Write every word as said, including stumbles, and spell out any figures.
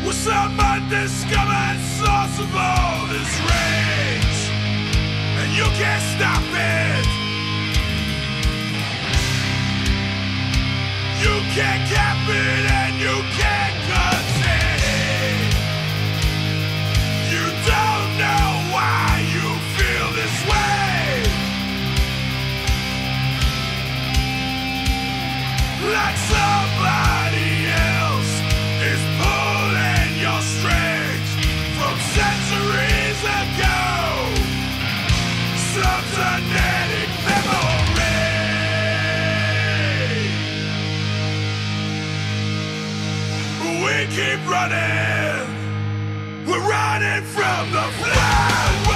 Some undiscovered source of all this rage, and you can't stop it. You can't cap it and you can't contain it. You don't know why you feel this way, like somebody else is pulling your strings from centuries ago. Some genetic memory. We keep running. We're running from the flood.